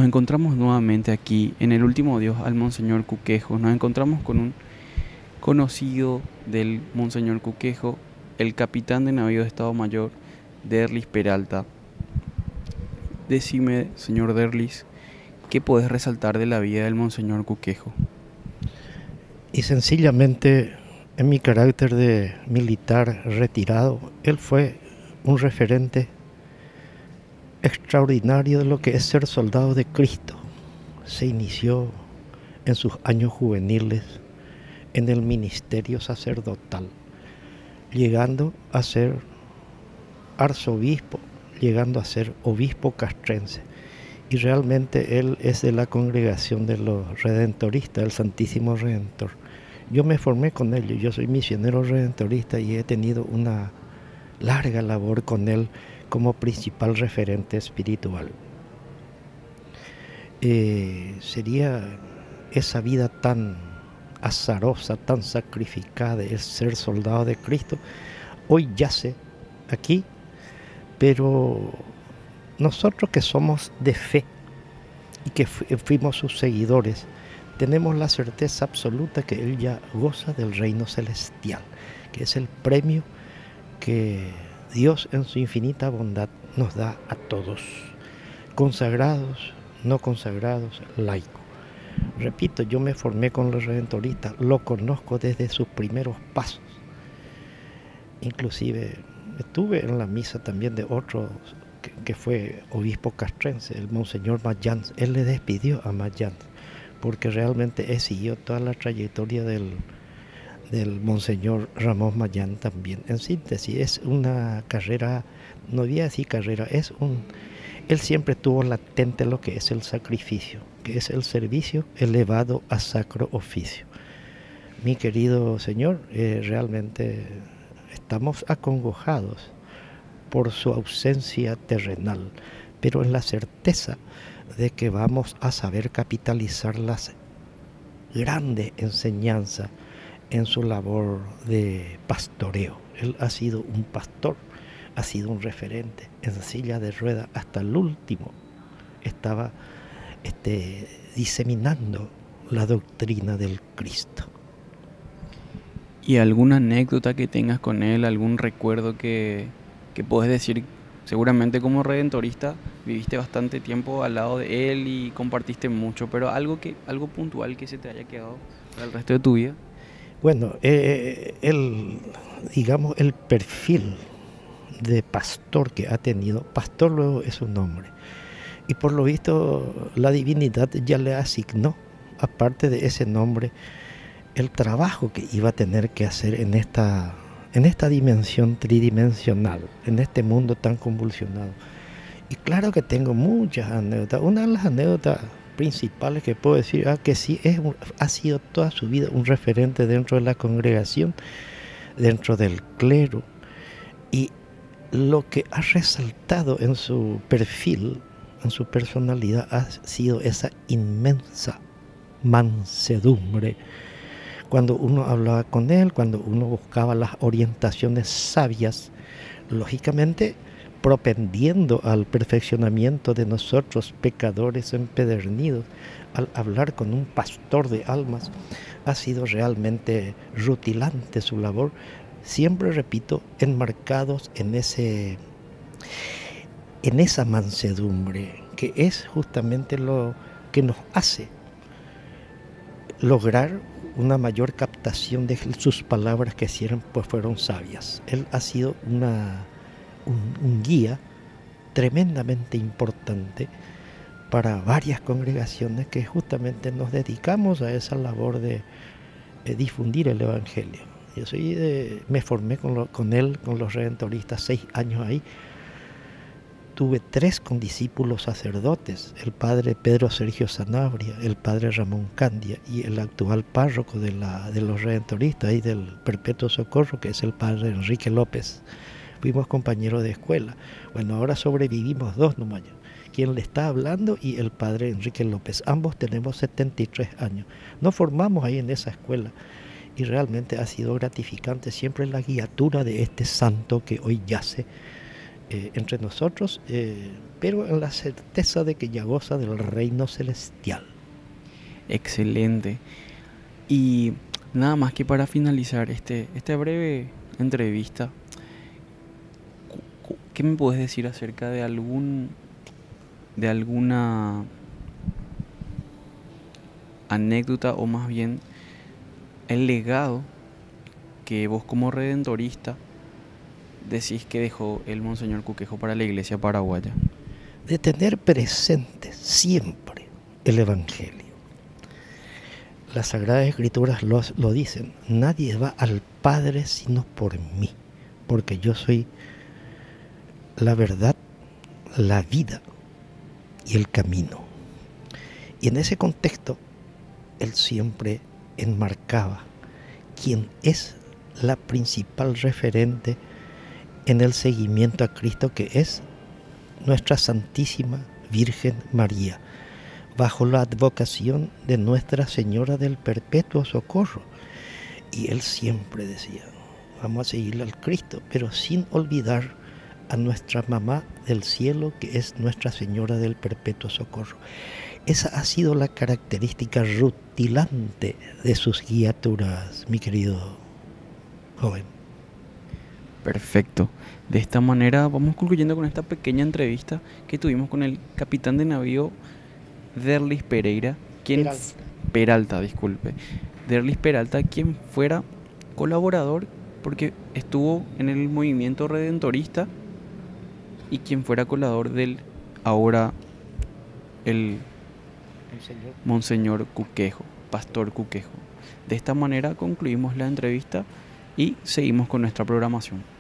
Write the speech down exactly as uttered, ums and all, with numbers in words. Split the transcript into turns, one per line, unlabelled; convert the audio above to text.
encontramos nuevamente aquí en el último adiós al Monseñor Cuquejo. Nos encontramos con un conocido del Monseñor Cuquejo, el capitán de navío de Estado Mayor, Derlis Peralta. Decime, señor Derlis, ¿qué podés resaltar de la vida del Monseñor Cuquejo?
Y sencillamente, en mi carácter de militar retirado, él fue un referente extraordinario de lo que es ser soldado de Cristo. Se inició en sus años juveniles en el ministerio sacerdotal, llegando a ser arzobispo, llegando a ser obispo castrense. Y realmente él es de la congregación de los redentoristas, el Santísimo Redentor. Yo me formé con él, yo soy misionero redentorista y he tenido una larga labor con él como principal referente espiritual. Eh, sería esa vida tan azarosa, tan sacrificada, el ser soldado de Cristo, hoy yace aquí, pero nosotros que somos de fe y que fuimos sus seguidores, tenemos la certeza absoluta que Él ya goza del reino celestial, que es el premio que Dios en su infinita bondad nos da a todos, consagrados, no consagrados, laicos. Repito, yo me formé con los redentoristas, lo conozco desde sus primeros pasos. Inclusive estuve en la misa también de otro que, que fue obispo castrense, el Monseñor Mayans. Él le despidió a Mayans, porque realmente él siguió toda la trayectoria del, del Monseñor Ramón Mayans también. En síntesis, es una carrera, no voy a decir carrera, es un... Él siempre tuvo latente lo que es el sacrificio, que es el servicio elevado a sacro oficio. Mi querido señor, eh, realmente estamos acongojados por su ausencia terrenal, pero en la certeza de que vamos a saber capitalizar las grandes enseñanzas en su labor de pastoreo. Él ha sido un pastor, ha sido un referente en silla de ruedas hasta el último. Estaba este, diseminando la doctrina del Cristo.
¿Y alguna anécdota que tengas con él, algún recuerdo que, que podés decir? Seguramente como redentorista viviste bastante tiempo al lado de él y compartiste mucho, pero algo, que, algo puntual que se te haya quedado para el resto de tu vida.
Bueno, eh, el, digamos, el perfil de pastor que ha tenido, pastor luego es un nombre, y por lo visto la divinidad ya le asignó, aparte de ese nombre, el trabajo que iba a tener que hacer en esta, en esta dimensión tridimensional, en este mundo tan convulsionado. Y claro que tengo muchas anécdotas. Una de las anécdotas principales que puedo decir es que sí es, ha sido toda su vida un referente dentro de la congregación, dentro del clero, y lo que ha resaltado en su perfil, en su personalidad, ha sido esa inmensa mansedumbre. Cuando uno hablaba con él, cuando uno buscaba las orientaciones sabias, lógicamente propendiendo al perfeccionamiento de nosotros pecadores empedernidos, al hablar con un pastor de almas, ha sido realmente rutilante su labor, siempre, repito, enmarcados en ese, en esa mansedumbre, que es justamente lo que nos hace lograr una mayor captación de sus palabras que siempre pues, fueron sabias. Él ha sido una, un, un guía tremendamente importante para varias congregaciones que justamente nos dedicamos a esa labor de, de difundir el Evangelio. Yo soy de, me formé con, lo, con él, con los redentoristas, seis años ahí. Tuve tres condiscípulos sacerdotes, el padre Pedro Sergio Sanabria, el padre Ramón Candia y el actual párroco de, la, de los redentoristas y del Perpetuo Socorro, que es el padre Enrique López. Fuimos compañeros de escuela. Bueno, ahora sobrevivimos dos nomás, quien le está hablando y el padre Enrique López. Ambos tenemos setenta y tres años. Nos formamos ahí en esa escuela y realmente ha sido gratificante siempre la guiatura de este santo que hoy yace eh, entre nosotros, eh, pero en la certeza de que ya goza del reino celestial.
Excelente. Y nada más que para finalizar este, esta breve entrevista, ¿qué me puedes decir acerca de algún de alguna anécdota o más bien el legado que vos como redentorista decís que dejó el Monseñor Cuquejo para la Iglesia paraguaya?
De tener presente siempre el Evangelio. Las Sagradas Escrituras lo, lo dicen, nadie va al Padre sino por mí, porque yo soy la verdad, la vida y el camino. Y en ese contexto, él siempre enmarcaba quién es la principal referente en el seguimiento a Cristo, que es nuestra Santísima Virgen María, bajo la advocación de Nuestra Señora del Perpetuo Socorro. Y él siempre decía, vamos a seguirle al Cristo, pero sin olvidar a nuestra mamá del cielo, que es Nuestra Señora del Perpetuo Socorro. Esa ha sido la característica rutilante de sus guiaturas, mi querido joven.
Perfecto. De esta manera vamos concluyendo con esta pequeña entrevista que tuvimos con el capitán de navío Derlis Pereira, quien
Peralta.
Peralta, disculpe. Derlis Peralta, quien fuera colaborador porque estuvo en el movimiento redentorista y quien fuera colaborador del ahora el
Monseñor.
Monseñor Cuquejo, Pastor Cuquejo. De esta manera concluimos la entrevista y seguimos con nuestra programación.